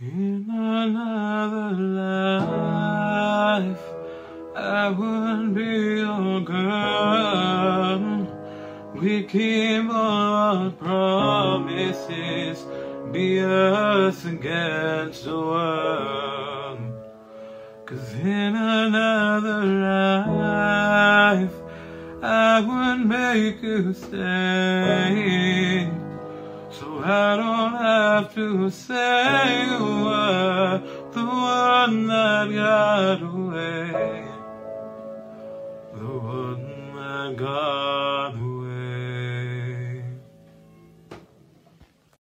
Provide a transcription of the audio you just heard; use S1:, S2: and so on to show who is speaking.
S1: In another life, I would be your girl. We keep all our promises, be us against the world. 'Cause in another life, I would make you stay, so I don't have to say you were the one that got away, the one that got